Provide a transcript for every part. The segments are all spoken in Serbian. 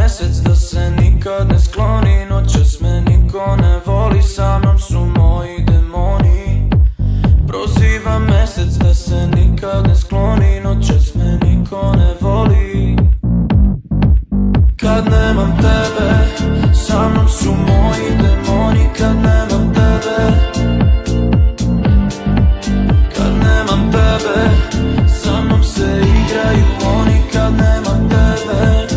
mesec da se nikad ne skloni. Noćas me niko ne voli, sa mnom su moji demoni. Proziva mesec da se nikad ne skloni. Noćas me niko ne voli. Kad nemam tebe, sa mnom su moji demoni. Kad nemam tebe, kad nemam tebe, sa mnom se igraju oni. Kad nemam tebe,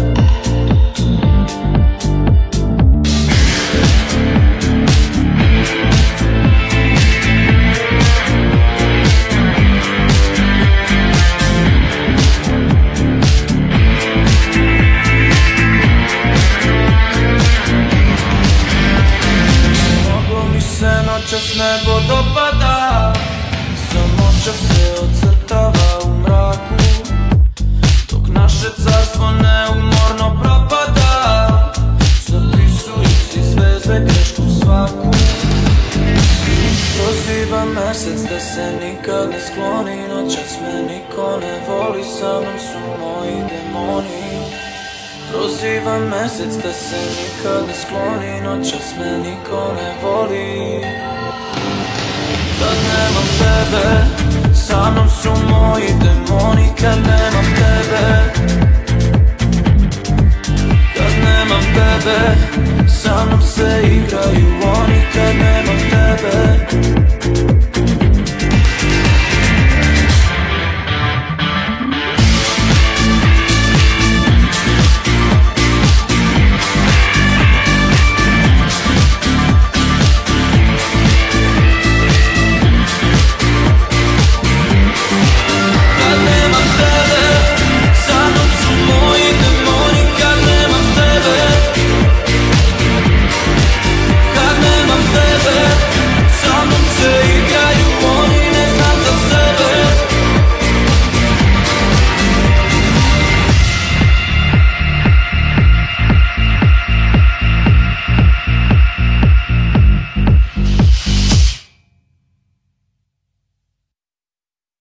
noćas nebo dopada, samoća se ocrtava u mraku, dok naše carstvo neumorno propada. Zapisuju si zvezde grešku svaku. Proziva mesec da se nikad ne skloni. Noćas me niko ne voli, sa mnom su moji demoni. Proziva mesec da se nikad ne skloni. Noćas me niko ne voli. Kad nemam tebe, sa mnom su moji demoni. Kad nemam